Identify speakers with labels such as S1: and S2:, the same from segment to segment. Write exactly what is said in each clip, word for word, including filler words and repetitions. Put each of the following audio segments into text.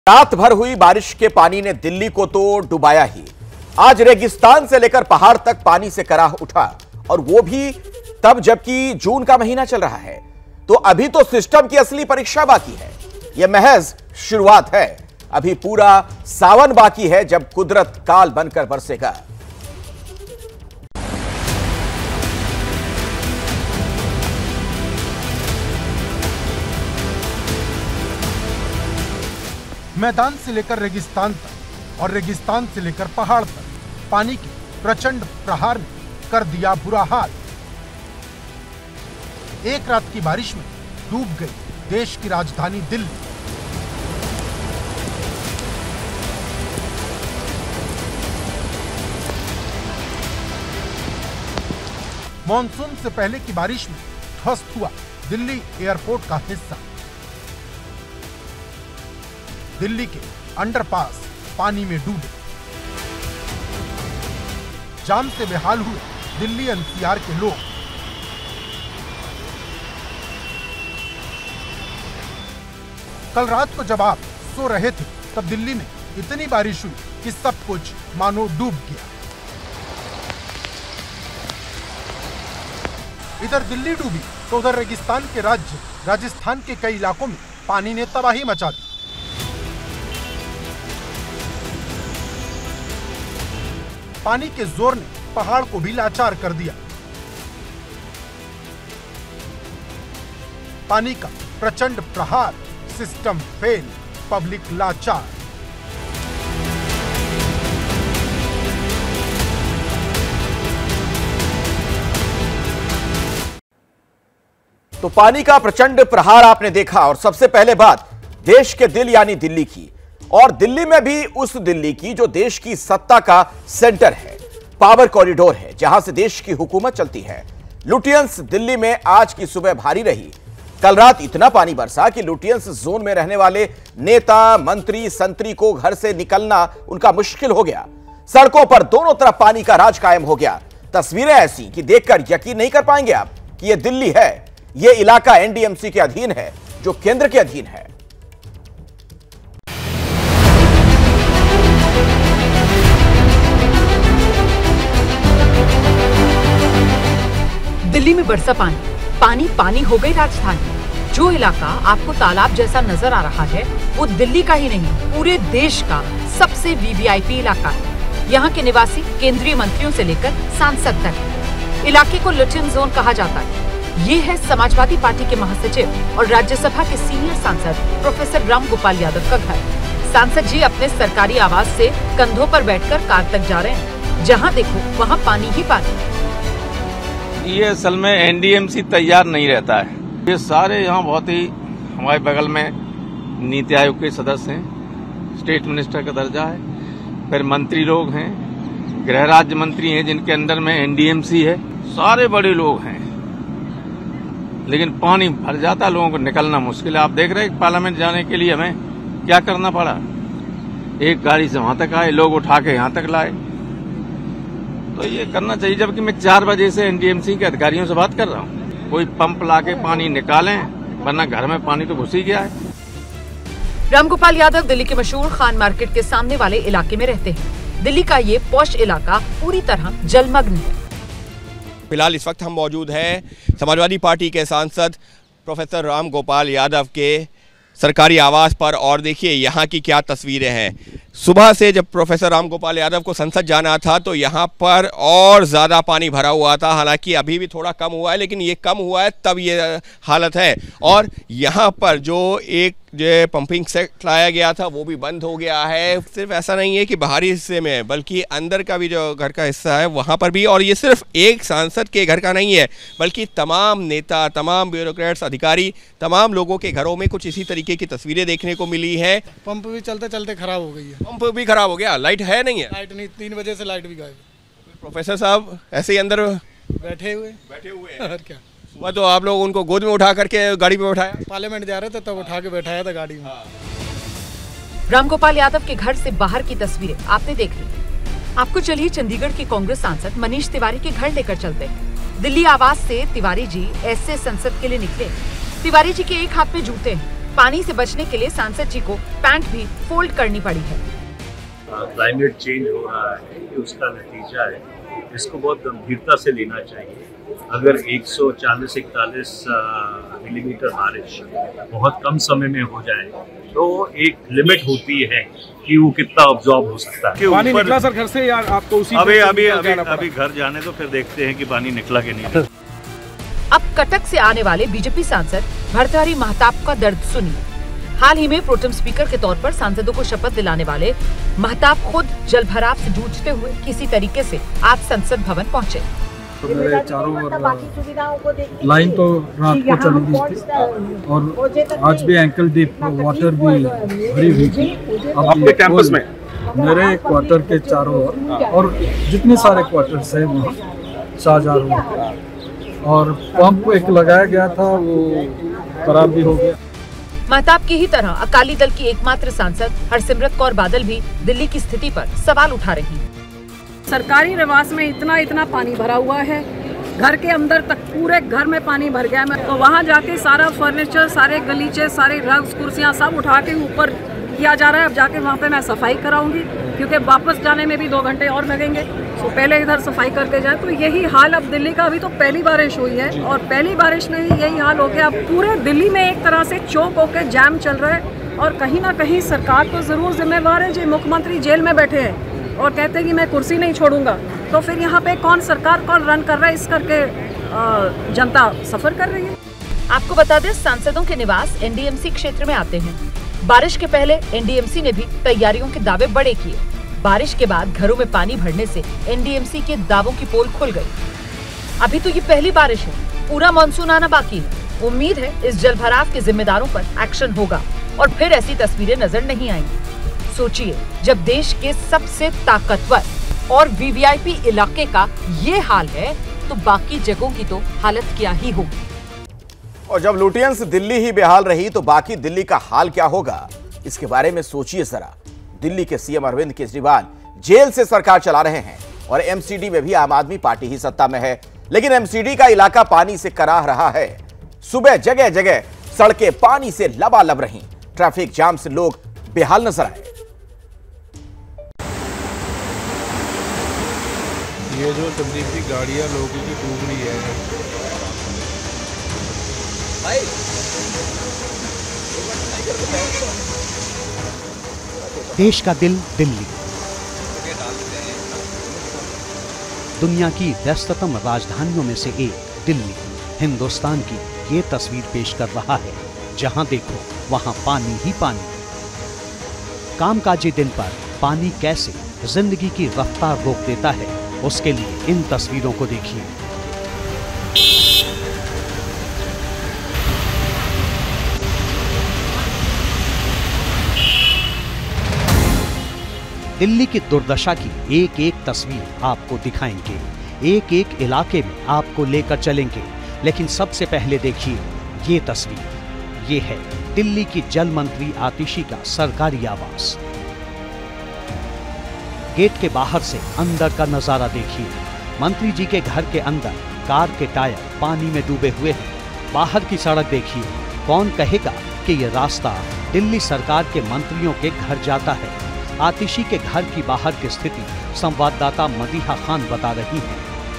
S1: रात भर हुई बारिश के पानी ने दिल्ली को तो डुबाया ही। आज रेगिस्तान से लेकर पहाड़ तक पानी से कराह उठा, और वो भी तब जबकि जून का महीना चल रहा है। तो अभी तो सिस्टम की असली परीक्षा बाकी है। यह महज शुरुआत है। अभी पूरा सावन बाकी है जब कुदरत काल बनकर बरसेगा।
S2: मैदान से लेकर रेगिस्तान तक और रेगिस्तान से लेकर पहाड़ तक पानी के प्रचंड प्रहार ने कर दिया बुरा हाल। एक रात की बारिश में डूब गई देश की राजधानी दिल्ली। मॉनसून से पहले की बारिश में ध्वस्त हुआ दिल्ली एयरपोर्ट का हिस्सा। दिल्ली के अंडरपास पानी में डूबे। जाम से बेहाल हुए दिल्ली एनसीआर के लोग। कल रात को जब आप सो रहे थे तब दिल्ली में इतनी बारिश हुई कि सब कुछ मानो डूब गया। इधर दिल्ली डूबी तो उधर रेगिस्तान के राज्य राजस्थान के कई इलाकों में पानी ने तबाही मचा दी। पानी के जोर ने पहाड़ को भी लाचार कर दिया। पानी का प्रचंड प्रहार, सिस्टम फेल, पब्लिक लाचार।
S1: तो पानी का प्रचंड प्रहार आपने देखा, और सबसे पहले बात देश के दिल यानी दिल्ली की, और दिल्ली में भी उस दिल्ली की जो देश की सत्ता का सेंटर है, पावर कॉरिडोर है, जहां से देश की हुकूमत चलती है। लुटियंस दिल्ली में आज की सुबह भारी रही। कल रात इतना पानी बरसा कि लुटियंस जोन में रहने वाले नेता, मंत्री, संतरी को घर से निकलना उनका मुश्किल हो गया। सड़कों पर दोनों तरफ पानी का राज कायम हो गया। तस्वीरें ऐसी कि देखकर यकीन नहीं कर पाएंगे आप कि यह दिल्ली है। यह इलाका एनडीएमसी के अधीन है, जो केंद्र के अधीन है।
S3: दिल्ली में बरसा पानी, पानी पानी हो गई राजधानी। जो इलाका आपको तालाब जैसा नजर आ रहा है वो दिल्ली का ही नहीं, पूरे देश का सबसे वीवीआईपी इलाका है। यहाँ के निवासी केंद्रीय मंत्रियों से लेकर सांसद तक। इलाके को लुटियन जोन कहा जाता है। ये है समाजवादी पार्टी के महासचिव और राज्यसभा के सीनियर सांसद प्रोफेसर राम गोपाल यादव का घर। सांसद जी अपने सरकारी आवास से कंधों पर बैठकर कार तक जा रहे हैं। जहाँ देखो वहाँ पानी ही पानी।
S4: ये असल में एनडीएमसी तैयार नहीं रहता है। ये सारे यहाँ बहुत ही हमारे बगल में नीति आयोग के सदस्य हैं, स्टेट मिनिस्टर का दर्जा है, फिर मंत्री लोग हैं, गृह राज्य मंत्री हैं जिनके अंदर में एनडीएमसी है, सारे बड़े लोग हैं, लेकिन पानी भर जाता, लोगों को निकलना मुश्किल है। आप देख रहे हैं पार्लियामेंट जाने के लिए हमें क्या करना पड़ा। एक गाड़ी से वहां तक आए, लोग उठा के यहाँ तक लाए। तो ये करना चाहिए, जबकि मैं चार बजे से एनडीएमसी के अधिकारियों से बात कर रहा हूँ। कोई पंप लाके पानी निकालें, वरना घर में पानी तो घुस ही गया है।
S3: रामगोपाल यादव दिल्ली के मशहूर खान मार्केट के सामने वाले इलाके में रहते हैं। दिल्ली का ये पॉश इलाका पूरी तरह जलमग्न है।
S5: फिलहाल इस वक्त हम मौजूद हैं समाजवादी पार्टी के सांसद प्रोफेसर राम गोपाल यादव के सरकारी आवास पर, और देखिए यहाँ की क्या तस्वीरें हैं। सुबह से जब प्रोफेसर राम गोपाल यादव को संसद जाना था तो यहाँ पर और ज़्यादा पानी भरा हुआ था। हालांकि अभी भी थोड़ा कम हुआ है, लेकिन ये कम हुआ है तब ये हालत है। और यहाँ पर जो एक जो पंपिंग सेट लाया गया था वो भी बंद हो गया है। सिर्फ ऐसा नहीं है कि बाहरी हिस्से में, बल्कि अंदर का भी जो घर का हिस्सा है वहाँ पर भी। और ये सिर्फ एक सांसद के घर का नहीं है, बल्कि तमाम नेता, तमाम ब्यूरोक्रेट्स, अधिकारी, तमाम लोगों के घरों में कुछ इसी तरीके की तस्वीरें देखने को मिली है।
S6: पंप भी चलते चलते खराब हो गई है।
S5: पंप भी खराब हो गया, लाइट है नहीं है।
S6: लाइट नहीं, तीन बजे से लाइट भी गायब।
S5: प्रोफेसर साहब ऐसे ही अंदर
S6: बैठे हुए
S5: बैठे हुए हैं।
S6: और क्या,
S5: सुबह तो आप लोग उनको गोद में उठा करके गाड़ी में बैठाया।
S6: पार्लियामेंट जा रहे थे तब उठा के बैठाया था गाड़ी में।
S3: रामगोपाल यादव के घर से बाहर की तस्वीरें आपने देख ली। आपको चलिए चंडीगढ़ के कांग्रेस सांसद मनीष तिवारी के घर लेकर चलते हैं। दिल्ली आवास से तिवारी जी ऐसे संसद के लिए निकले। तिवारी जी के एक हाथ में जूते हैं, पानी से बचने के लिए सांसद जी को पैंट भी फोल्ड करनी पड़ी है।
S7: क्लाइमेट चेंज हो रहा है, ये उसका नतीजा है, इसको बहुत गंभीरता से लेना चाहिए। अगर एक सौ चालीस इकतालीस मिलीमीटर बारिश बहुत कम समय में हो जाए तो एक लिमिट होती है कि वो कितना ऑब्जॉर्ब हो सकता है।
S6: पानी निकला सर घर से, या आपको उसी
S7: अभी अभी अभी अभी घर जाने तो फिर देखते हैं कि पानी निकला कि नहीं।
S3: अब कटक से आने वाले बीजेपी सांसद भर्तृहरि महताब का दर्द सुनिए। हाल ही में प्रोटेम स्पीकर के तौर पर सांसदों को शपथ दिलाने वाले महताब खुद जलभराव से जूझते हुए किसी तरीके से आज संसद भवन पहुंचे।
S8: तो मेरे चारों ओर लाइन तो रात को चली गई थी और आज भी एंकल डीप वाटर भी भरी हुई थी। अब
S9: आपके कैंपस में
S8: मेरे क्वार्टर के चारों ओर और जितने सारे क्वार्टर्स हैं वहाँ शाहजहां रोड, और पंप एक लगाया गया था वो खराब भी हो गया।
S3: महताब की ही तरह अकाली दल की एकमात्र सांसद हरसिमरत कौर बादल भी दिल्ली की स्थिति पर सवाल उठा रही हैं।
S10: सरकारी निवास में इतना इतना पानी भरा हुआ है, घर के अंदर तक पूरे घर में पानी भर गया है। तो वहाँ जाके सारा फर्नीचर, सारे गलीचे, सारे रग्स, कुर्सियाँ सब उठा के ऊपर किया जा रहा है। अब जाके वहाँ पे मैं सफाई कराऊंगी क्योंकि वापस जाने में भी दो घंटे और लगेंगे। तो पहले इधर सफाई करके जाए। तो यही हाल अब दिल्ली का, अभी तो पहली बारिश हुई है और पहली बारिश में ही यही हाल हो गया। अब पूरे दिल्ली में एक तरह से चौक होकर जाम चल रहा है और कहीं ना कहीं सरकार तो जरूर जिम्मेवार है। जो मुख्यमंत्री जेल में बैठे हैं और कहते हैं कि मैं कुर्सी नहीं छोड़ूंगा, तो फिर यहाँ पे कौन सरकार कौन रन कर रहा है, इस करके जनता सफर कर रही है।
S3: आपको बता दें, सांसदों के निवास एनडीएमसी क्षेत्र में आते हैं। बारिश के पहले एनडीएमसी ने भी तैयारियों के दावे बड़े किए। बारिश के बाद घरों में पानी भरने से एनडीएमसी के दावों की पोल खुल गई। अभी तो ये पहली बारिश है, पूरा मानसून आना बाकी है। उम्मीद है इस जलभराव के जिम्मेदारों पर एक्शन होगा और फिर ऐसी तस्वीरें नजर नहीं आएंगी। सोचिए, जब देश के सबसे ताकतवर और वीवीआईपी इलाके का ये हाल है तो बाकी जगहों की तो हालत क्या ही होगी।
S1: और जब लुटियंस दिल्ली ही बेहाल रही तो बाकी दिल्ली का हाल क्या होगा, इसके बारे में सोचिए जरा। दिल्ली के सीएम अरविंद केजरीवाल जेल से सरकार चला रहे हैं और एमसीडी में भी आम आदमी पार्टी ही सत्ता में है, लेकिन एमसीडी का इलाका पानी से कराह रहा है। सुबह जगह जगह सड़कें पानी से लबालब रहीं, ट्रैफिक जाम से लोग बेहाल नजर आए।
S9: ये जो संदीप की गाड़ियां लोगों की डूब रही है भाई।
S11: देश का दिल दिल्ली, दुनिया की व्यस्ततम राजधानियों में से एक दिल्ली हिंदुस्तान की ये तस्वीर पेश कर रहा है, जहां देखो वहां पानी ही पानी। कामकाजी दिन पर पानी कैसे जिंदगी की रफ्तार रोक देता है, उसके लिए इन तस्वीरों को देखिए। दिल्ली की दुर्दशा की एक एक तस्वीर आपको दिखाएंगे, एक एक इलाके में आपको लेकर चलेंगे। लेकिन सबसे पहले देखिए ये तस्वीर। ये है दिल्ली की जल मंत्री आतिशी का सरकारी आवास। गेट के बाहर से अंदर का नजारा देखिए। मंत्री जी के घर के अंदर कार के टायर पानी में डूबे हुए हैं। बाहर की सड़क देखिए। कौन कहेगा कि यह रास्ता दिल्ली सरकार के मंत्रियों के घर जाता है। आतिशी के घर की बाहर की स्थिति संवाददाता मदीहा खान बता रही है।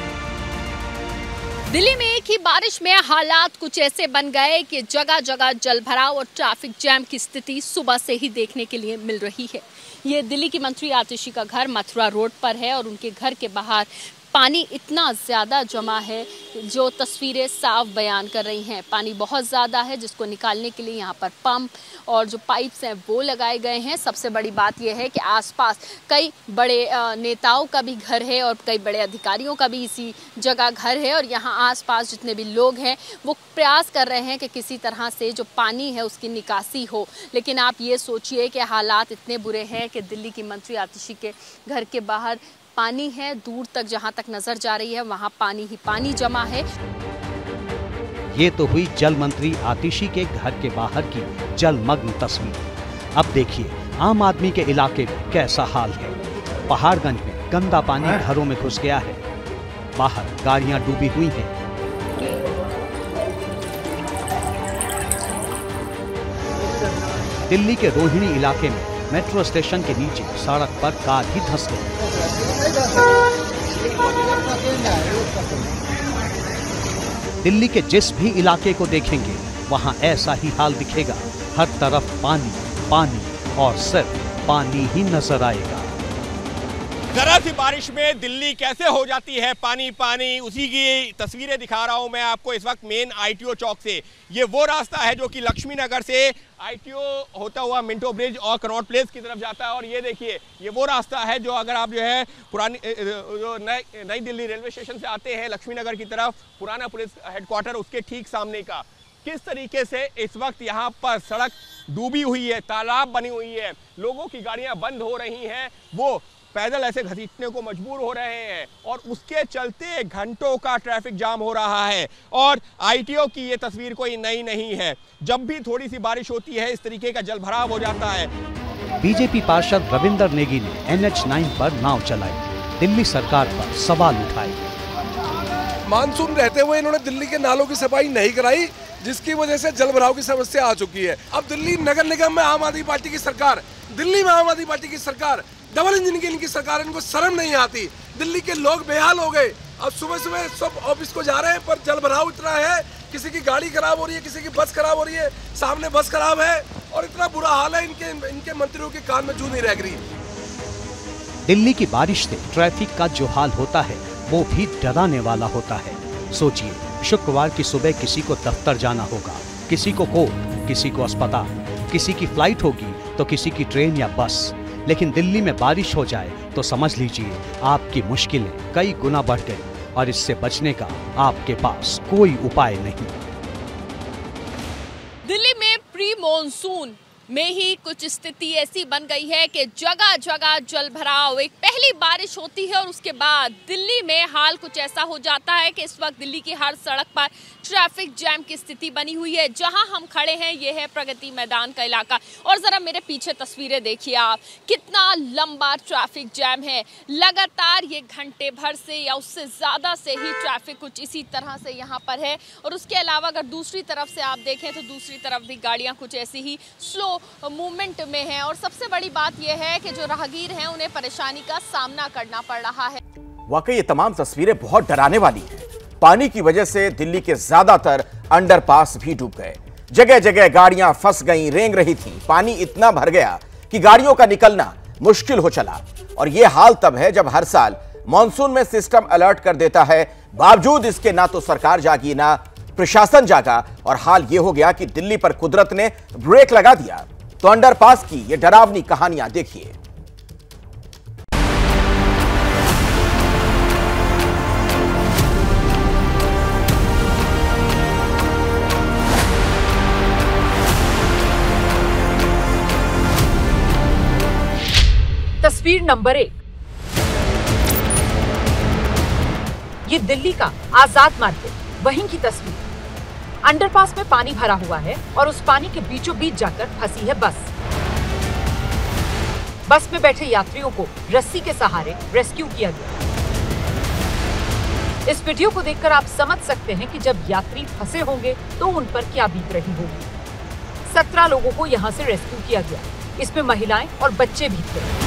S12: दिल्ली में एक ही बारिश में हालात कुछ ऐसे बन गए कि जगह जगह जलभराव और ट्रैफिक जैम की स्थिति सुबह से ही देखने के लिए मिल रही है। ये दिल्ली की मंत्री आतिशी का घर मथुरा रोड पर है और उनके घर के बाहर पानी इतना ज़्यादा जमा है जो तस्वीरें साफ बयान कर रही हैं। पानी बहुत ज़्यादा है जिसको निकालने के लिए यहाँ पर पंप और जो पाइप्स हैं वो लगाए गए हैं। सबसे बड़ी बात यह है कि आसपास कई बड़े नेताओं का भी घर है और कई बड़े अधिकारियों का भी इसी जगह घर है और यहाँ आसपास जितने भी लोग हैं वो प्रयास कर रहे हैं कि किसी तरह से जो पानी है उसकी निकासी हो। लेकिन आप ये सोचिए कि हालात इतने बुरे हैं कि दिल्ली की मंत्री आतिशी के घर के बाहर पानी है, दूर तक जहां तक नजर जा रही है वहां पानी ही पानी जमा है।
S11: ये तो हुई जल मंत्री आतिशी के घर के बाहर की जलमग्न तस्वीर। अब देखिए आम आदमी के इलाके में कैसा हाल है। पहाड़गंज में गंदा पानी घरों में घुस गया है। बाहर गाड़ियां डूबी हुई हैं। दिल्ली के रोहिणी इलाके में मेट्रो स्टेशन के नीचे सड़क पर कार ही धंस गई। दिल्ली के जिस भी इलाके को देखेंगे वहां ऐसा ही हाल दिखेगा। हर तरफ पानी पानी और सिर्फ पानी ही नजर आएगा।
S5: जरा सी बारिश में दिल्ली कैसे हो जाती है पानी पानी, उसी की तस्वीरें दिखा रहा हूं मैं आपको इस वक्त मेन आईटीओ चौक से। ये वो रास्ता है जो कि लक्ष्मी नगर से आईटीओ होता हुआ मिंटो ब्रिज और कनॉट प्लेस की तरफ जाता है। और ये देखिए ये वो रास्ता है जो अगर आप जो है पुरानी जो नई नई दिल्ली रेलवे स्टेशन से आते हैं लक्ष्मी नगर की तरफ, पुराना पुलिस हेडक्वार्टर उसके ठीक सामने का। किस तरीके से इस वक्त यहाँ पर सड़क डूबी हुई है, तालाब बनी हुई है, लोगों की गाड़ियाँ बंद हो रही हैं, वो पैदल ऐसे घसीटने को मजबूर हो रहे हैं और उसके चलते घंटों का ट्रैफिक जाम हो रहा है। और आईटीओ की ये तस्वीर कोई नई नहीं है, जब भी थोड़ी सी बारिश होती है इस तरीके का जलभराव हो जाता है।
S11: बीजेपी पार्षद रविंदर नेगी ने एन एच नाइन पर नाव चलाई, दिल्ली सरकार पर सवाल उठाए।
S13: मानसून रहते हुए इन्होंने दिल्ली के नालों की सफाई नहीं कराई, जिसकी वजह से जलभराव की समस्या आ चुकी है। अब दिल्ली नगर निगम में आम आदमी पार्टी की सरकार, दिल्ली में आम आदमी पार्टी की सरकार, डबल इंजन की इनकी सरकार, इनको शर्म नहीं आती। दिल्ली के लोग बेहाल हो गए। अब सुबह सुबह सब ऑफिस को जा रहे हैं पर जलभराव इतना है, किसी की गाड़ी खराब हो रही है, किसी की बस खराब हो रही है, सामने बस खराब है और इतना बुरा हाल है, इनके इनके मंत्रियों के कान में जू नहीं रह रही।
S11: दिल्ली की बारिश से ट्रैफिक का जो हाल होता है वो भी डराने वाला होता है। सोचिए, शुक्रवार की सुबह किसी को दफ्तर जाना होगा, किसी को कोर्ट, किसी को अस्पताल, किसी की फ्लाइट होगी तो किसी की ट्रेन या बस। लेकिन दिल्ली में बारिश हो जाए तो समझ लीजिए आपकी मुश्किलें कई गुना बढ़ गई और इससे बचने का आपके पास कोई उपाय नहीं।
S12: दिल्ली में प्री मॉनसून में ही कुछ स्थिति ऐसी बन गई है कि जगह जगह जल भराव। एक पहली बारिश होती है और उसके बाद दिल्ली में हाल कुछ ऐसा हो जाता है कि इस वक्त दिल्ली की हर सड़क पर ट्रैफिक जैम की स्थिति बनी हुई है। जहां हम खड़े हैं ये है प्रगति मैदान का इलाका और जरा मेरे पीछे तस्वीरें देखिए आप, कितना लंबा ट्रैफिक जैम है। लगातार ये घंटे भर से या उससे ज्यादा से ही ट्रैफिक कुछ इसी तरह से यहाँ पर है। और उसके अलावा अगर दूसरी तरफ से आप देखें तो दूसरी तरफ भी गाड़ियां कुछ ऐसी ही स्लो मूवमेंट में हैं। और सबसे बड़ी बात यह है कि जो राहगीर हैं उन्हें परेशानी का सामना करना पड़ रहा है।
S1: वाकई ये तमाम तस्वीरें बहुत डराने वाली हैं। पानी की वजह से दिल्ली के ज्यादातर अंडरपास भी डूब गए, जगह जगह गाड़ियां फंस गईं, रेंग रही थी। पानी इतना भर गया कि गाड़ियों का निकलना मुश्किल हो चला। और यह हाल तब है जब हर साल मॉनसून में सिस्टम अलर्ट कर देता है, बावजूद इसके ना तो सरकार जागी ना प्रशासन जागा। और हाल यह हो गया कि दिल्ली पर कुदरत ने ब्रेक लगा दिया। तो अंडरपास की ये डरावनी कहानियां देखिए।
S3: तस्वीर नंबर एक, ये दिल्ली का आजाद मार्केट, वहीं की तस्वीर। अंडरपास में पानी भरा हुआ है और उस पानी के बीचों बीच जाकर फंसी है बस। बस में बैठे यात्रियों को रस्सी के सहारे रेस्क्यू किया गया। इस वीडियो को देखकर आप समझ सकते हैं कि जब यात्री फंसे होंगे तो उन पर क्या बीत रही होगी। सत्रह लोगों को यहाँ से रेस्क्यू किया गया, इसमें महिलाएं और बच्चे भी थे।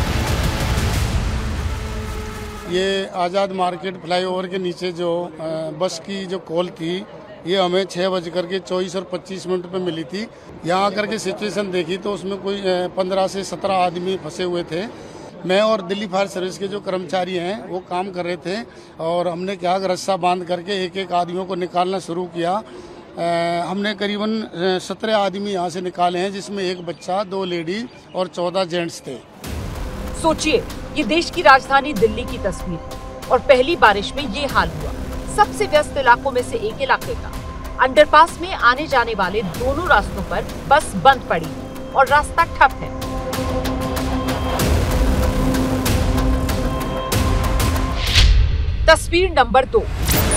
S14: ये आज़ाद मार्केट फ्लाईओवर के नीचे जो बस की जो कॉल थी ये हमें छः बज करके चौबीस और पच्चीस मिनट पे मिली थी। यहाँ आकर के सिचुएशन देखी तो उसमें कोई पंद्रह से सत्रह आदमी फंसे हुए थे। मैं और दिल्ली फायर सर्विस के जो कर्मचारी हैं वो काम कर रहे थे और हमने क्या रस्सा बांध करके एक एक आदमियों को निकालना शुरू किया। आ, हमने करीबन सत्रह आदमी यहाँ से निकाले हैं, जिसमें एक बच्चा, दो लेडी और चौदह जेंट्स थे।
S3: सोचिए, ये देश की राजधानी दिल्ली की तस्वीर और पहली बारिश में ये हाल हुआ। सबसे व्यस्त इलाकों में से एक इलाके का। अंडरपास में आने जाने वाले दोनों रास्तों पर बस बंद पड़ी और रास्ता ठप है। तस्वीर नंबर दो,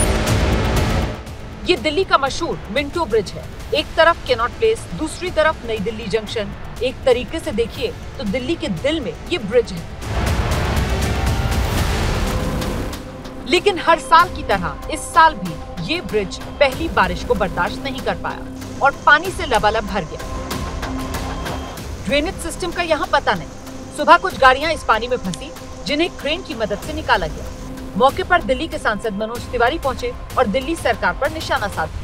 S3: ये दिल्ली का मशहूर मिंटो ब्रिज है। एक तरफ कैनॉट प्लेस, दूसरी तरफ नई दिल्ली जंक्शन। एक तरीके से देखिए तो दिल्ली के दिल में ये ब्रिज है। लेकिन हर साल की तरह इस साल भी ये ब्रिज पहली बारिश को बर्दाश्त नहीं कर पाया और पानी से लबालब भर गया। ड्रेनेज सिस्टम का यहाँ पता नहीं। सुबह कुछ गाड़ियाँ इस पानी में फंसी जिन्हें क्रेन की मदद से निकाला गया। मौके पर दिल्ली के सांसद मनोज तिवारी पहुंचे और दिल्ली सरकार पर निशाना साधा।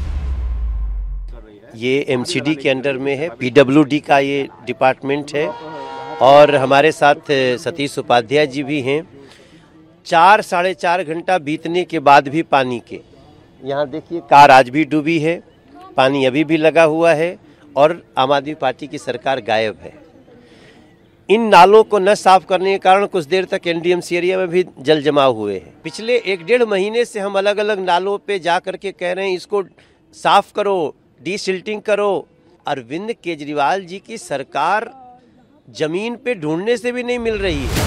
S15: ये एमसीडी के अंडर में है, पीडब्ल्यूडी का ये डिपार्टमेंट है और हमारे साथ सतीश उपाध्याय जी भी हैं। चार साढ़े चार घंटा बीतने के बाद भी पानी के यहाँ देखिए कार आज भी डूबी है, पानी अभी भी लगा हुआ है और आम आदमी पार्टी की सरकार गायब है। इन नालों को न साफ करने के कारण कुछ देर तक एनडीएमसी एरिया में भी जल जमाव हुए हैं। पिछले एक डेढ़ महीने से हम अलग अलग नालों पे जा करके कह रहे हैं इसको साफ करो, डीसिल्टिंग करो। अरविंद केजरीवाल जी की सरकार जमीन पे ढूंढने से भी नहीं मिल रही है।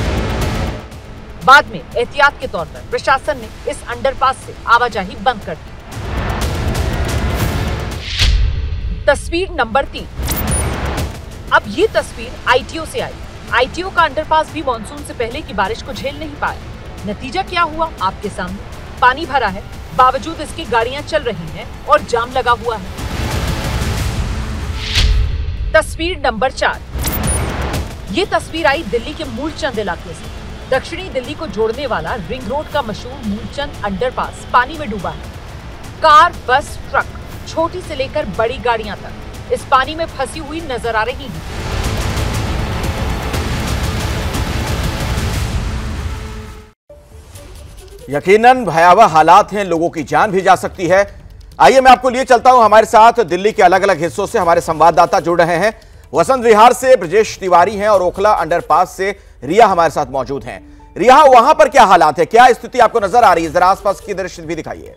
S3: बाद में एहतियात के तौर पर प्रशासन ने इस अंडरपास से आवाजाही बंद कर दी। तस्वीर नंबर तीन। अब ये तस्वीर आईटीओ से आई। आईटीओ का अंडरपास भी मानसून से पहले की बारिश को झेल नहीं पाया। नतीजा क्या हुआ आपके सामने। पानी भरा है, बावजूद इसकी गाड़ियां चल रही हैं और जाम लगा हुआ है। तस्वीर नंबर चार। ये तस्वीर आई दिल्ली के मूलचंद इलाके से। दक्षिणी दिल्ली को जोड़ने वाला रिंग रोड का मशहूर मूलचंद अंडरपास पानी में डूबा है। कार, बस, ट्रक, छोटी से लेकर बड़ी गाड़ियां तक इस पानी में फंसी हुई नजर आ रही हैं।
S1: यकीनन भयावह हालात हैं, लोगों की जान भी जा सकती है। आइए मैं आपको लिए चलता हूं। हमारे साथ दिल्ली के अलग अलग हिस्सों से हमारे संवाददाता जुड़ रहे हैं। वसंत विहार से ब्रजेश तिवारी हैं और ओखला अंडरपास से रिया हमारे साथ मौजूद हैं। रिया, वहां पर क्या हालात है, क्या स्थिति आपको नजर आ रही है? जरा आसपास की दृश्य भी दिखाइए।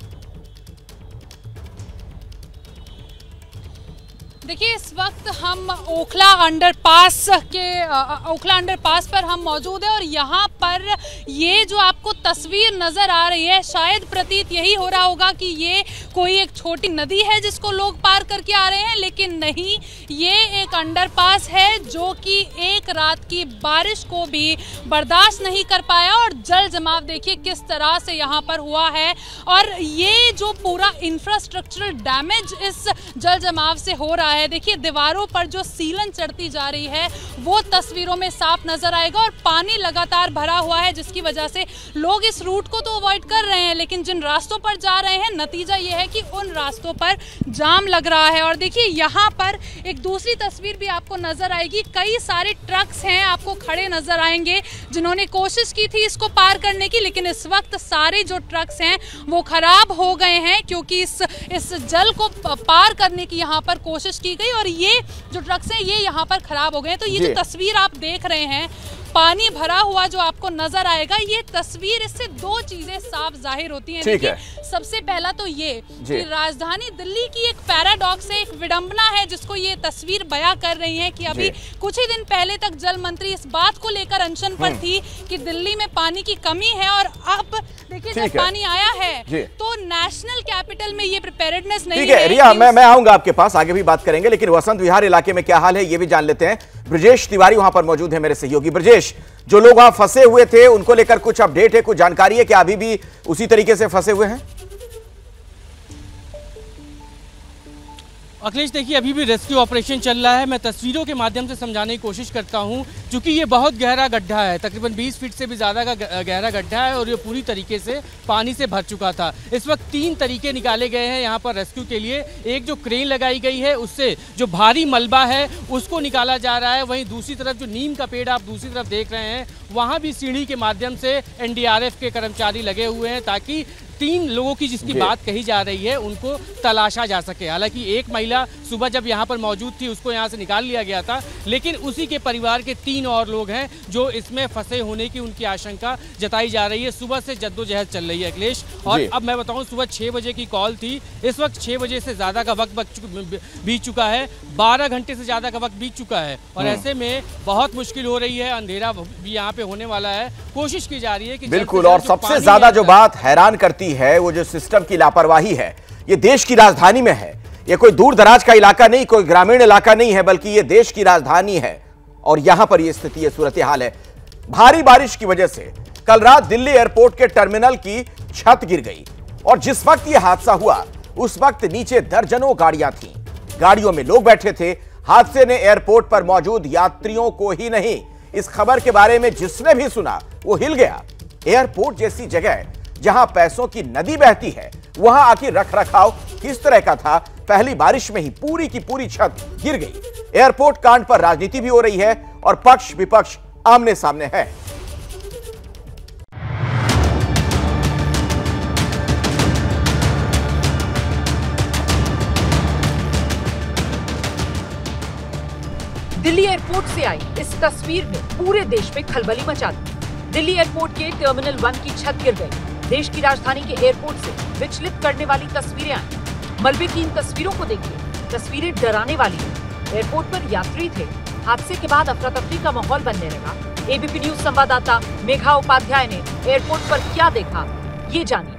S12: देखिए, इस वक्त हम ओखला अंडरपास के ओखला अंडरपास पर हम मौजूद हैं और यहाँ पर ये जो आपको तस्वीर नज़र आ रही है, शायद प्रतीत यही हो रहा होगा कि ये कोई एक छोटी नदी है जिसको लोग पार करके आ रहे हैं, लेकिन नहीं, ये एक अंडरपास है जो कि एक रात की बारिश को भी बर्दाश्त नहीं कर पाया और जल जमाव देखिए किस तरह से यहाँ पर हुआ है। और ये जो पूरा इंफ्रास्ट्रक्चरल डैमेज इस जल जमाव से हो रहा है, देखिए दीवारों पर जो सीलन चढ़ती जा रही है वो तस्वीरों में साफ नजर आएगा और पानी लगातार भरा हुआ है, जिसकी वजह से लोग इस रूट को तो अवॉइड कर रहे हैं, लेकिन जिन रास्तों पर जा रहे हैं नतीजा ये है कि उन रास्तों पर जाम लग रहा है। और देखिए यहाँ पर एक दूसरी तस्वीर भी आपको नजर आएगी। कई सारे ट्रक्स हैं आपको खड़े नजर आएंगे जिन्होंने कोशिश की थी इसको पार करने की, लेकिन इस वक्त सारे जो ट्रक्स हैं वो खराब हो गए हैं क्योंकि इस इस जल को पार करने की यहाँ पर कोशिश की गई और ये जो ट्रक्स हैं ये यहाँ पर खराब हो गए। तो ये जो तस्वीर आप देख रहे हैं, पानी भरा हुआ जो आपको नजर आएगा, ये तस्वीर, इससे दो चीजें साफ जाहिर होती हैं। देखिए, सबसे पहला तो ये कि राजधानी दिल्ली की एक पैराडॉक्स है, एक विडंबना है जिसको ये तस्वीर बयां कर रही है कि अभी कुछ ही दिन पहले तक जल मंत्री इस बात को लेकर अनशन पर थी कि दिल्ली में पानी की कमी है और अब देखिए जब पानी आया है तो नेशनल कैपिटल में ये प्रिपेयर्डनेस नहीं है।
S1: रिया, मैं मैं आऊंगा आपके पास, आगे भी बात करेंगे, लेकिन वसंत विहार इलाके में क्या हाल है ये भी जान लेते हैं। ब्रजेश तिवारी वहां पर मौजूद है, मेरे सहयोगी। ब्रजेश, जो लोग वहां फंसे हुए थे उनको लेकर कुछ अपडेट है, कुछ जानकारी है, क्या अभी भी उसी तरीके से फंसे हुए हैं?
S16: अखिलेश, देखिए अभी भी रेस्क्यू ऑपरेशन चल रहा है। मैं तस्वीरों के माध्यम से समझाने की कोशिश करता हूं, क्योंकि ये बहुत गहरा गड्ढा है, तकरीबन बीस फीट से भी ज़्यादा का गहरा गड्ढा है और ये पूरी तरीके से पानी से भर चुका था। इस वक्त तीन तरीके निकाले गए हैं यहाँ पर रेस्क्यू के लिए। एक जो क्रेन लगाई गई है उससे जो भारी मलबा है उसको निकाला जा रहा है, वहीं दूसरी तरफ जो नीम का पेड़ आप दूसरी तरफ देख रहे हैं वहाँ भी सीढ़ी के माध्यम से एन डी आर एफ के कर्मचारी लगे हुए हैं ताकि तीन लोगों की जिसकी बात कही जा रही है उनको तलाशा जा सके। हालांकि एक महिला सुबह जब यहाँ पर मौजूद थी उसको यहाँ से निकाल लिया गया था, लेकिन उसी के परिवार के तीन और लोग हैं जो इसमें फंसे होने की उनकी आशंका जताई जा रही है। सुबह से जद्दोजहद चल रही है अखिलेश, और अब मैं बताऊँ सुबह छः बजे की कॉल थी, इस वक्त छः बजे से ज़्यादा का वक्त बीत चुका है, बारह घंटे से ज़्यादा का वक्त बीत चुका है और ऐसे में बहुत मुश्किल हो रही है। अंधेरा भी यहाँ पे होने वाला है, कोशिश की जा रही है कि
S1: बिल्कुल। और सबसे ज्यादा जो बात हैरान करती है वो जो सिस्टम की लापरवाही है। ये देश की राजधानी में है, ये कोई दूर दराज का इलाका नहीं, कोई ग्रामीण इलाका नहीं है, बल्कि ये देश की राजधानी है और यहां पर ये स्थिति, ये सूरत हाल है। भारी बारिश की वजह से कल रात दिल्ली एयरपोर्ट के टर्मिनल की छत गिर गई और जिस वक्त यह हादसा हुआ उस वक्त नीचे दर्जनों गाड़ियां थीं, गाड़ियों में लोग बैठे थे, हादसे ने एयरपोर्ट पर मौजूद यात्रियों को ही नहीं, इस खबर के बारे में जिसने भी सुना वो हिल गया। एयरपोर्ट जैसी जगह जहां पैसों की नदी बहती है, वहां आखिर रख रखाव किस तरह का था? पहली बारिश में ही पूरी की पूरी छत गिर गई। एयरपोर्ट कांड पर राजनीति भी हो रही है और पक्ष विपक्ष आमने सामने है।
S3: दिल्ली एयरपोर्ट से आई इस तस्वीर ने पूरे देश में खलबली मचा दी। दिल्ली एयरपोर्ट के टर्मिनल वन की छत गिर गई। देश की राजधानी के एयरपोर्ट से विचलित करने वाली तस्वीरें आई। मलबे की इन तस्वीरों को देखिए, तस्वीरें डराने वाली हैं। एयरपोर्ट पर यात्री थे। हादसे के बाद अफरा तफरी का माहौल बनने लगा। एबीपी न्यूज संवाददाता मेघा उपाध्याय ने एयरपोर्ट पर क्या देखा, ये जानिए।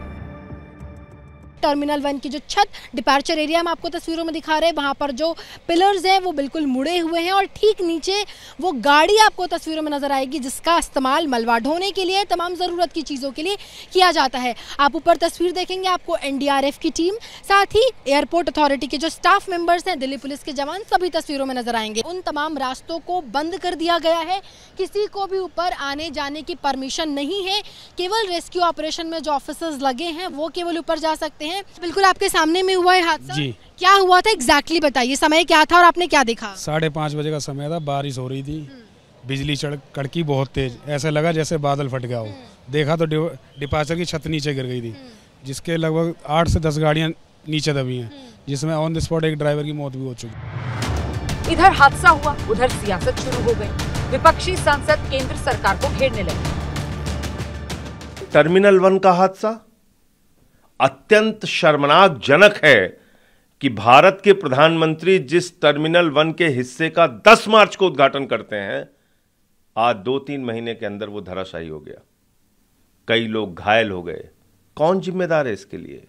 S17: टर्मिनल वन की जो छत डिपार्चर एरिया हम आपको तस्वीरों में दिखा रहे हैं, वहाँ पर जो पिलर्स हैं वो बिल्कुल मुड़े हुए हैं और ठीक नीचे वो गाड़ी आपको तस्वीरों में नजर आएगी जिसका इस्तेमाल मलबा ढोने के लिए, तमाम ज़रूरत की चीज़ों के लिए किया जाता है। आप ऊपर तस्वीर देखेंगे, आपको एनडीआरएफ की टीम, साथ ही एयरपोर्ट अथॉरिटी के जो स्टाफ मेंबर्स हैं, दिल्ली पुलिस के जवान, सभी तस्वीरों में नजर आएंगे। उन तमाम रास्तों को बंद कर दिया गया है, किसी को भी ऊपर आने जाने की परमिशन नहीं है। केवल रेस्क्यू ऑपरेशन में जो ऑफिसर्स लगे हैं वो केवल ऊपर जा सकते हैं। बिल्कुल आपके सामने में हुआ है हादसा जी। क्या हुआ था एग्जैक्टली बताइए, समय क्या था और आपने क्या देखा?
S6: साढ़े पाँच बजे का समय था, बारिश हो रही थी, बिजली चढ़ कड़की बहुत तेज, ऐसा लगा जैसे बादल फट गया हो। देखा तो डिपार्चर की छत नीचे गिर गई थी, जिसके लगभग आठ से दस गाड़ियां नीचे दबी हैं, जिसमें ऑन द स्पॉट एक ड्राइवर की मौत भी हो चुकी।
S3: इधर हादसा हुआ, उधर सियासत शुरू हो गई। विपक्षी सांसद केंद्र सरकार को घेरने लगे।
S18: टर्मिनल वन का हादसा अत्यंत शर्मनाक जनक है कि भारत के प्रधानमंत्री जिस टर्मिनल वन के हिस्से का दस मार्च को उद्घाटन करते हैं, आज दो तीन महीने के अंदर वो धराशायी हो गया। कई लोग घायल हो गए। कौन जिम्मेदार है इसके लिए?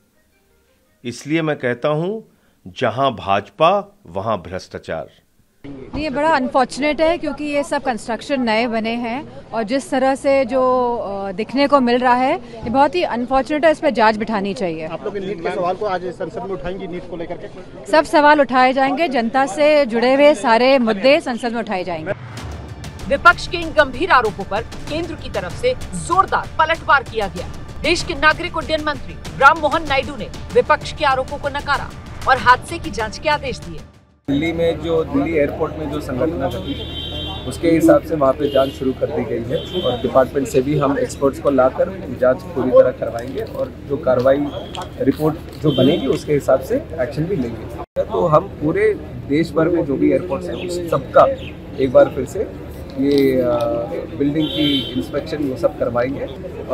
S18: इसलिए मैं कहता हूं, जहां भाजपा वहां भ्रष्टाचार।
S19: ये बड़ा अनफॉर्चुनेट है क्योंकि ये सब कंस्ट्रक्शन नए बने हैं और जिस तरह से जो दिखने को मिल रहा है ये बहुत ही अनफॉर्चुनेट है। इस पर जांच बिठानी चाहिए।
S20: आप लोग नीट के सवाल को आज संसद में उठाएंगी, नीट को लेकर के?
S19: सब सवाल उठाए जाएंगे, जनता से जुड़े हुए सारे मुद्दे संसद में उठाए जाएंगे।
S3: विपक्ष के इन गंभीर आरोपों पर केंद्र की तरफ से जोरदार पलटवार किया गया। देश के नागरिक उड्डयन मंत्री राम मोहन नायडू ने विपक्ष के आरोपों को नकारा और हादसे की जांच के आदेश दिए।
S21: दिल्ली में जो दिल्ली एयरपोर्ट में जो संघटना घटी, उसके हिसाब से वहाँ पे जांच शुरू कर दी गई है और डिपार्टमेंट से भी हम एक्सपर्ट्स को लाकर जांच पूरी तरह करवाएंगे और जो कार्रवाई रिपोर्ट जो बनेगी उसके हिसाब से एक्शन भी लेंगे। तो हम पूरे देश भर में जो भी एयरपोर्ट्स हैं उस सबका एक बार फिर से ये बिल्डिंग की इंस्पेक्शन वो सब करवाएंगे।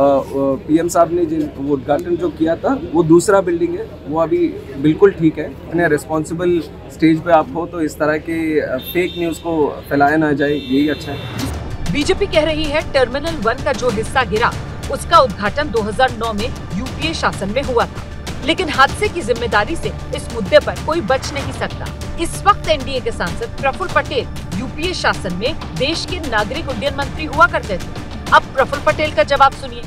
S21: पीएम साहब ने जिन वो उद्घाटन जो किया था वो दूसरा बिल्डिंग है, वो अभी बिल्कुल ठीक है। इतने रिस्पॉन्सिबल स्टेज पे आप हो तो इस तरह के फेक न्यूज़ को फैलाया ना जाए, यही अच्छा है।
S3: बीजेपी कह रही है टर्मिनल वन का जो हिस्सा गिरा उसका उद्घाटन दो हज़ार नौ में यूपीए शासन में हुआ था, लेकिन हादसे की जिम्मेदारी से इस मुद्दे पर कोई बच नहीं सकता। इस वक्त एनडीए के सांसद प्रफुल्ल पटेल यूपीए शासन में देश के नागरिक उड्डयन मंत्री हुआ करते थे। अब प्रफुल्ल पटेल का जवाब सुनिए।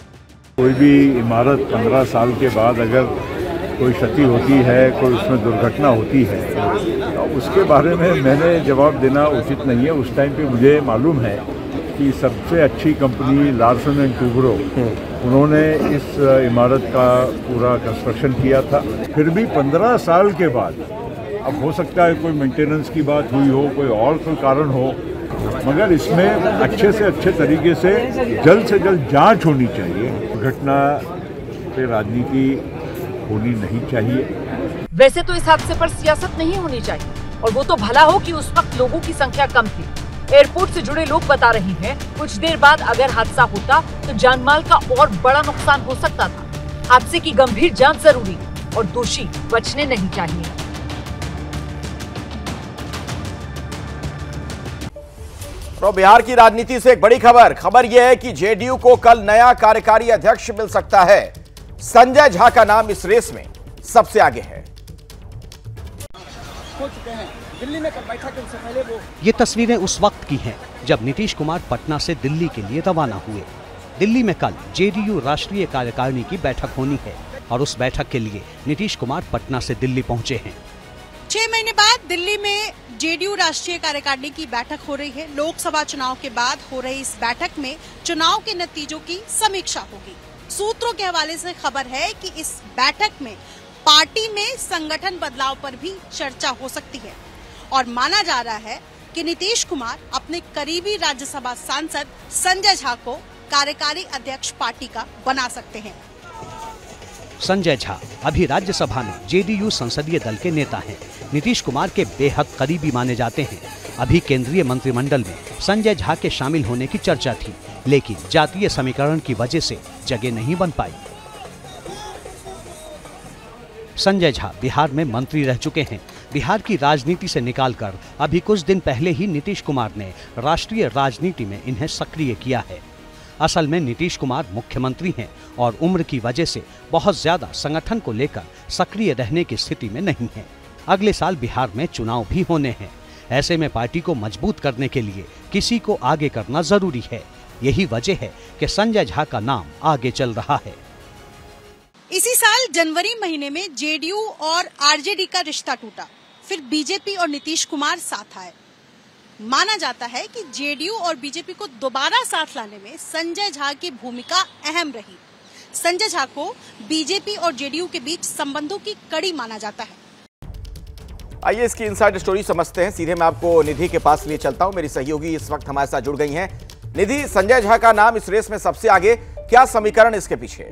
S22: कोई भी इमारत पंद्रह साल के बाद अगर कोई क्षति होती है, कोई उसमें दुर्घटना होती है, तो उसके बारे में मैंने जवाब देना उचित नहीं है। उस टाइम पे मुझे मालूम है कि सबसे अच्छी कंपनी लार्सन एंड टूब्रो, उन्होंने इस इमारत का पूरा कंस्ट्रक्शन किया था। फिर भी पंद्रह साल के बाद, अब हो सकता है कोई मेंटेनेंस की बात हुई हो, कोई और कोई कारण हो, मगर इसमें अच्छे से अच्छे तरीके से जल्द से जल्द जांच होनी चाहिए। घटना पे राजनीति होनी नहीं चाहिए।
S3: वैसे तो इस हादसे पर सियासत नहीं होनी चाहिए और वो तो भला हो कि उस वक्त लोगों की संख्या कम थी। एयरपोर्ट से जुड़े लोग बता रहे हैं कुछ देर बाद अगर हादसा होता तो जानमाल का और बड़ा नुकसान हो सकता था। हादसे की गंभीर जांच जरूरी और दोषी बचने नहीं चाहिए।
S1: तो बिहार की राजनीति से एक बड़ी खबर खबर यह है कि जेडीयू को कल नया कार्यकारी अध्यक्ष मिल सकता है। संजय झा का नाम इस रेस में सबसे आगे है।
S11: दिल्ली में कल बैठक के उससे पहले वो ये तस्वीरें उस वक्त की हैं जब नीतीश कुमार पटना से दिल्ली के लिए रवाना हुए। दिल्ली में कल जेडीयू राष्ट्रीय कार्यकारिणी की बैठक होनी है और उस बैठक के लिए नीतीश कुमार पटना से दिल्ली पहुंचे हैं।
S2: छह महीने बाद दिल्ली में जेडीयू राष्ट्रीय कार्यकारिणी की बैठक हो रही है। लोकसभा चुनाव के बाद हो रही इस बैठक में चुनाव के नतीजों की समीक्षा होगी। सूत्रों के हवाले से खबर है कि इस बैठक में पार्टी में संगठन बदलाव पर भी चर्चा हो सकती है और माना जा रहा है कि नीतीश कुमार अपने करीबी राज्यसभा सांसद संजय झा को कार्यकारी अध्यक्ष पार्टी का बना सकते हैं।
S11: संजय झा अभी राज्यसभा में जेडीयू संसदीय दल के नेता हैं। नीतीश कुमार के बेहद करीबी माने जाते हैं। अभी केंद्रीय मंत्रिमंडल में संजय झा के शामिल होने की चर्चा थी, लेकिन जातीय समीकरण की वजह से जगह नहीं बन पाई। संजय झा बिहार में मंत्री रह चुके हैं। बिहार की राजनीति से निकालकर अभी कुछ दिन पहले ही नीतीश कुमार ने राष्ट्रीय राजनीति में इन्हें सक्रिय किया है। असल में नीतीश कुमार मुख्यमंत्री हैं और उम्र की वजह से बहुत ज्यादा संगठन को लेकर सक्रिय रहने की स्थिति में नहीं है। अगले साल बिहार में चुनाव भी होने हैं। ऐसे में पार्टी को मजबूत करने के लिए किसी को आगे करना जरूरी है। यही वजह है कि संजय झा का नाम आगे चल रहा है।
S2: इसी साल जनवरी महीने में जेडीयू और आरजेडी का रिश्ता टूटा, फिर बीजेपी और नीतीश कुमार साथ आए। माना जाता है कि जेडीयू और बीजेपी को दोबारा साथ लाने में संजय झा की भूमिका अहम रही। संजय झा को बीजेपी और जेडीयू के बीच संबंधों की कड़ी माना जाता है।
S1: आइए इसकी इनसाइड स्टोरी समझते हैं। सीधे मैं आपको निधि के पास लिए चलता हूं। मेरी सहयोगी इस वक्त हमारे साथ जुड़ गई हैं। निधि, संजय झा का नाम इस रेस में सबसे आगे, क्या समीकरण इसके पीछे?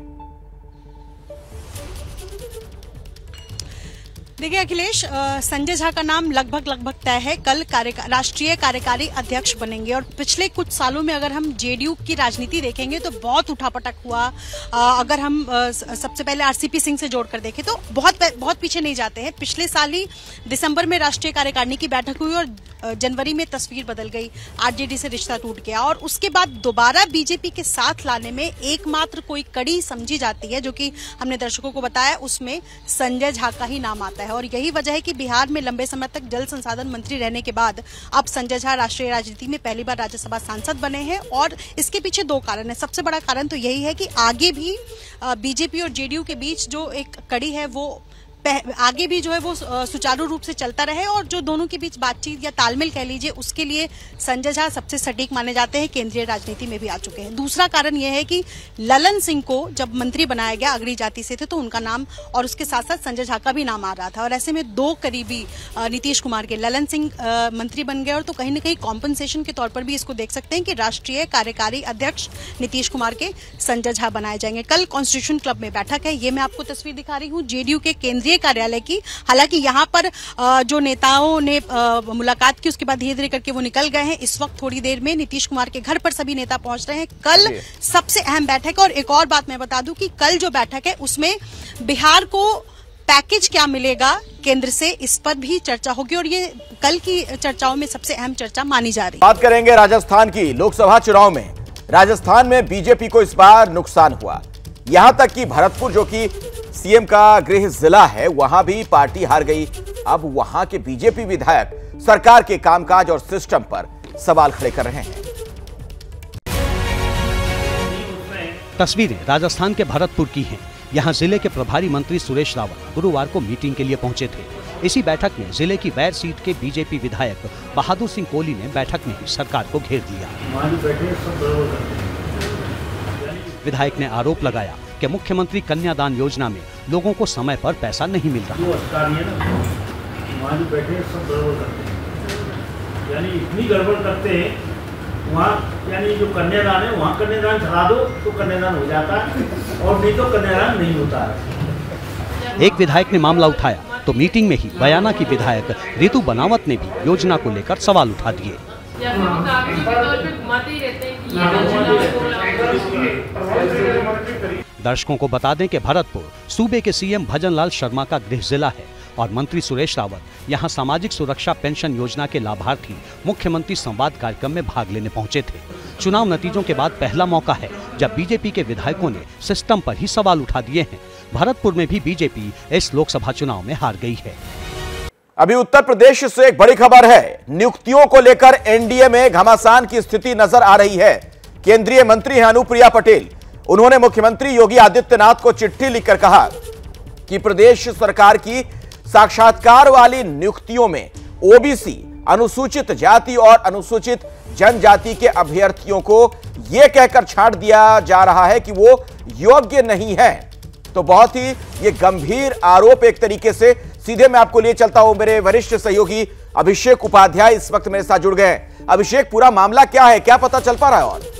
S2: देखिए अखिलेश, संजय झा का नाम लगभग लगभग तय है। कल कार्यका, राष्ट्रीय कार्यकारी अध्यक्ष बनेंगे और पिछले कुछ सालों में अगर हम जेडीयू की राजनीति देखेंगे तो बहुत उठापटक हुआ। आ, अगर हम आ, सबसे पहले आरसीपी सिंह से जोड़कर देखें तो बहुत बहुत पीछे नहीं जाते हैं। पिछले साल ही दिसंबर में राष्ट्रीय कार्यकारिणी की बैठक हुई और जनवरी में तस्वीर बदल गई, आरजेडी से रिश्ता टूट गया और उसके बाद दोबारा बीजेपी के साथ लाने में एकमात्र कोई कड़ी समझी जाती है, जो कि हमने दर्शकों को बताया, उसमें संजय झा का ही नाम आता है। और यही वजह है कि बिहार में लंबे समय तक जल संसाधन मंत्री रहने के बाद अब संजय झा राष्ट्रीय राजनीति में पहली बार राज्यसभा सांसद बने हैं। और इसके पीछे दो कारण है। सबसे बड़ा कारण तो यही है कि आगे भी बीजेपी और जेडीयू के बीच जो एक कड़ी है वो आगे भी जो है वो सुचारू रूप से चलता रहे और जो दोनों के बीच बातचीत या तालमेल कह लीजिए, उसके लिए संजय झा सबसे सटीक माने जाते हैं। केंद्रीय राजनीति में भी आ चुके हैं। दूसरा कारण यह है कि ललन सिंह को जब मंत्री बनाया गया, अगड़ी जाति से थे, तो उनका नाम और उसके साथ साथ संजय झा का भी नाम आ रहा था और ऐसे में दो करीबी नीतीश कुमार के ललन सिंह मंत्री बन गए और तो कहीं ना कहीं कॉम्पनसेशन के तौर पर भी इसको देख सकते हैं कि राष्ट्रीय कार्यकारी अध्यक्ष नीतीश कुमार के संजय झा बनाए जाएंगे। कल कॉन्स्टिट्यूशन क्लब में बैठक है। ये मैं आपको तस्वीर दिखा रही हूँ जेडीयू के केंद्रीय कार्यालय की। हालांकि यहाँ पर जो नेताओं ने मुलाकात की उसके बाद धीरे धीरे करके वो निकल गए हैं। इस वक्त थोड़ी देर में नीतीश कुमार के घर पर सभी नेता पहुंच रहे हैं। कल सबसे अहम बैठक है और एक और बात मैं बता दूं कि कल जो बैठक है उसमें बिहार को पैकेज क्या मिलेगा केंद्र से, इस पर भी चर्चा होगी और ये कल की चर्चाओं में सबसे अहम चर्चा मानी जा रही है।
S1: बात करेंगे राजस्थान की। लोकसभा चुनाव में राजस्थान में बीजेपी को इस बार नुकसान हुआ। यहां तक कि भरतपुर, जो कि सीएम का गृह जिला है, वहां भी पार्टी हार गई। अब वहां के बीजेपी विधायक सरकार के कामकाज और सिस्टम पर सवाल खड़े कर रहे हैं।
S11: तस्वीरें राजस्थान के भरतपुर की हैं। यहां जिले के प्रभारी मंत्री सुरेश रावत गुरुवार को मीटिंग के लिए पहुंचे थे। इसी बैठक में जिले की वैर सीट के बीजेपी विधायक बहादुर सिंह कोहली ने बैठक में ही सरकार को घेर लिया। विधायक ने आरोप लगाया कि मुख्यमंत्री कन्यादान योजना में लोगों को समय पर पैसा नहीं मिल रहा।
S4: यानी इतनी गड़बड़ करते हैं वहाँ, यानी जो कन्यादान है वहाँ कन्यादान करा दो तो कन्यादान हो जाता है और नहीं तो कन्यादान नहीं होता है।
S11: एक विधायक ने मामला उठाया तो मीटिंग में ही बयाना की विधायक रितु बनावत ने भी योजना को लेकर सवाल उठा दिए। दर्शकों को बता दें कि भरतपुर सूबे के सीएम भजनलाल शर्मा का गृह जिला है और मंत्री सुरेश रावत यहां सामाजिक सुरक्षा पेंशन योजना के लाभार्थी मुख्यमंत्री संवाद कार्यक्रम में भाग लेने पहुंचे थे। चुनाव नतीजों के बाद पहला मौका है जब बीजेपी के विधायकों ने सिस्टम पर ही सवाल उठा दिए हैं। भरतपुर में भी बीजेपी इस लोकसभा चुनाव में हार गई है।
S1: अभी उत्तर प्रदेश से एक बड़ी खबर है। नियुक्तियों को लेकर एनडीए में घमासान की स्थिति नजर आ रही है। केंद्रीय मंत्री हैं अनुप्रिया पटेल। उन्होंने मुख्यमंत्री योगी आदित्यनाथ को चिट्ठी लिखकर कहा कि प्रदेश सरकार की साक्षात्कार वाली नियुक्तियों में ओबीसी, अनुसूचित जाति और अनुसूचित जनजाति के अभ्यर्थियों को यह कहकर छांट दिया जा रहा है कि वो योग्य नहीं है। तो बहुत ही ये गंभीर आरोप एक तरीके से। सीधे मैं आपको लिए चलता हूं, मेरे वरिष्ठ सहयोगी अभिषेक उपाध्याय इस वक्त मेरे साथ जुड़ गए हैं। अभिषेक, पूरा मामला क्या है, क्या पता चल पा रहा है? और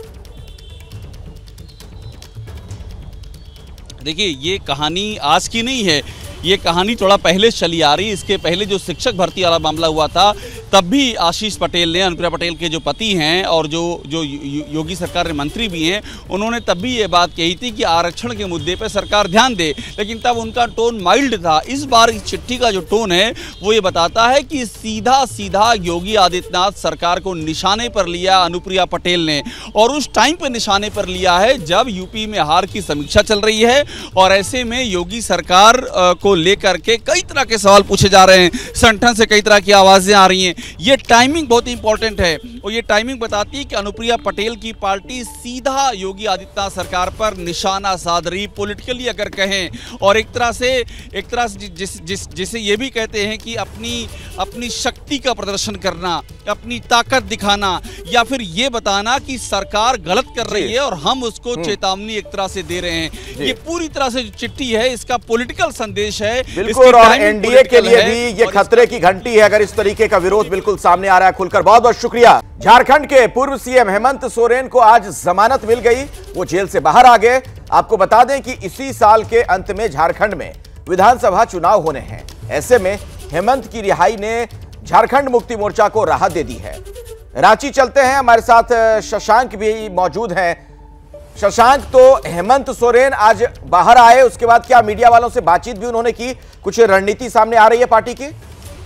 S7: देखिए, ये कहानी आज की नहीं है, ये कहानी थोड़ा पहले चली आ रही है। इसके पहले जो शिक्षक भर्ती वाला मामला हुआ था, तब भी आशीष पटेल ने, अनुप्रिया पटेल के जो पति हैं और जो जो योगी सरकार के मंत्री भी हैं, उन्होंने तब भी ये बात कही थी कि आरक्षण के मुद्दे पर सरकार ध्यान दे, लेकिन तब उनका टोन माइल्ड था। इस बार इस चिट्ठी का जो टोन है वो ये बताता है कि सीधा सीधा योगी आदित्यनाथ सरकार को निशाने पर लिया अनुप्रिया पटेल ने, और उस टाइम पर निशाने पर लिया है जब यूपी में हार की समीक्षा चल रही है। और ऐसे में योगी सरकार को लेकर के कई तरह के सवाल पूछे जा रहे हैं, संगठन से कई तरह की आवाजें आ रही हैं। ये टाइमिंग बहुत इंपॉर्टेंट है, और ये टाइमिंग बताती है कि अनुप्रिया पटेल की पार्टी सीधा योगी आदित्यनाथ सरकार पर निशाना साध रही, पॉलिटिकली अगर कहें, और एक तरह से एक तरह से जिस जिस जिसे ये भी कहते हैं कि अपनी अपनी शक्ति का प्रदर्शन करना, अपनी ताकत दिखाना, या फिर ये बताना कि सरकार गलत कर रही है और हम उसको चेतावनी एक तरह से दे रहे हैं। ये पूरी तरह से जो चिट्ठी है, इसका पॉलिटिकल संदेश है।
S1: बिल्कुल, और एनडीए के लिए भी ये खतरे की घंटी है अगर इस तरीके का विरोध बिल्कुल सामने आ रहा है खुलकर। बहुत बहुत शुक्रिया। झारखंड के पूर्व सीएम हेमंत सोरेन को आज जमानत मिल गई, वो जेल से बाहर आ गए। आपको बता दें कि इसी साल के अंत में झारखंड में विधानसभा चुनाव होने हैं। ऐसे में हेमंत की रिहाई ने झारखंड मुक्ति मोर्चा को राहत दे दी है। रांची चलते हैं, हमारे साथ शशांक भी मौजूद हैं। शशांक, तो हेमंत सोरेन आज बाहर आए, उसके बाद क्या मीडिया वालों से बातचीत भी उन्होंने की? कुछ रणनीति सामने आ रही है पार्टी की?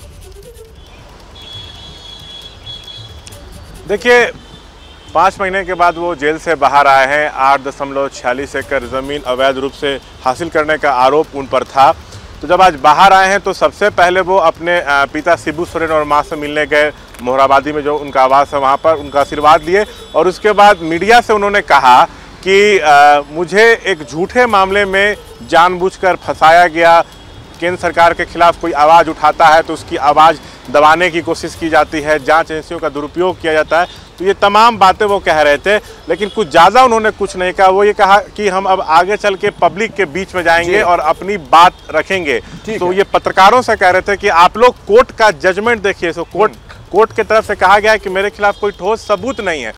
S8: देखिए, पाँच महीने के बाद वो जेल से बाहर आए हैं। आठ दशमलव छियालीस एकड़ ज़मीन अवैध रूप से हासिल करने का आरोप उन पर था। तो जब आज बाहर आए हैं तो सबसे पहले वो अपने पिता शिबू सोरेन और मां से मिलने गए। मोहराबादी में जो उनका आवास है वहाँ पर उनका आशीर्वाद लिए, और उसके बाद मीडिया से उन्होंने कहा कि आ, मुझे एक झूठे मामले में जानबूझकर फंसाया गया। केंद्र सरकार के खिलाफ कोई आवाज़ उठाता है तो उसकी आवाज़ दबाने की कोशिश की जाती है, जांच एजेंसियों का दुरुपयोग किया जाता है। तो ये तमाम बातें वो कह रहे थे, लेकिन कुछ ज़्यादा उन्होंने कुछ नहीं कहा। वो ये कहा कि हम अब आगे चल के पब्लिक के बीच में जाएंगे और अपनी बात रखेंगे। तो ये पत्रकारों से कह रहे थे कि आप लोग कोर्ट का जजमेंट देखिए। सो कोर्ट कोर्ट की तरफ से कहा गया है कि मेरे खिलाफ कोई ठोस सबूत नहीं है,